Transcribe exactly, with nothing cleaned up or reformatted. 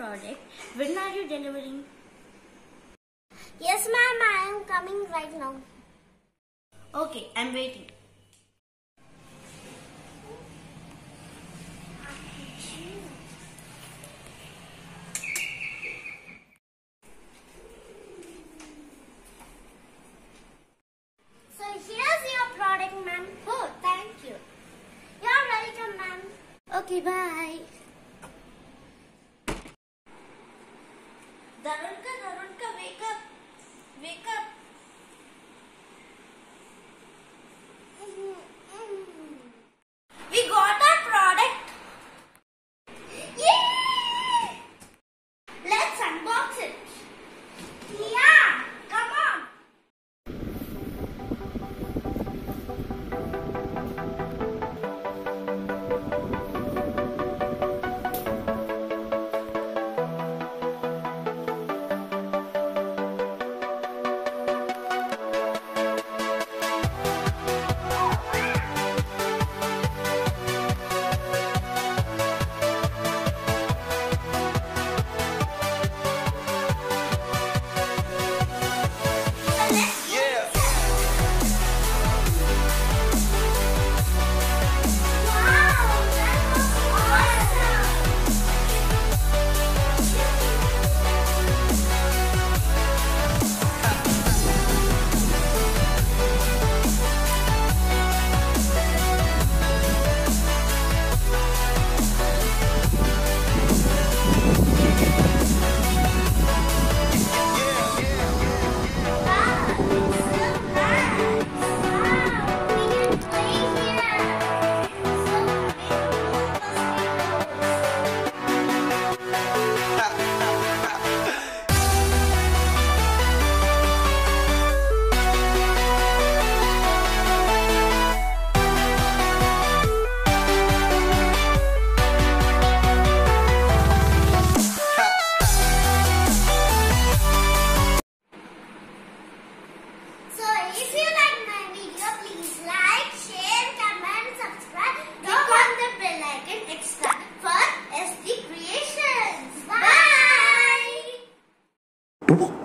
product. When are you delivering? Yes, ma'am, I am coming right now. Okay, I'm waiting. So here's your product, ma'am. Oh, thank you. You're welcome, ma'am. Okay, bye. Darunka, Darunka, wake up. Wake up. We got our product. Yay! Let's unbox it. Yeah, come on. So if you like my video, please like, share, comment, subscribe. Click on the bell icon extra for S D Creations. Bye. Bye.